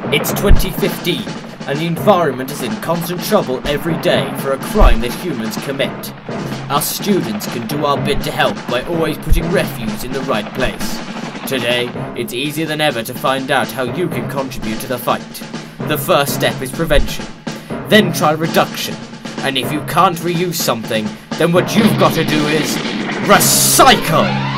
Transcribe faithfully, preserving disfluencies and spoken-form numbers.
It's twenty fifteen, and the environment is in constant trouble every day for a crime that humans commit. Our students can do our bit to help by always putting refuse in the right place. Today, it's easier than ever to find out how you can contribute to the fight. The first step is prevention, then try reduction, and if you can't reuse something, then what you've got to do is recycle!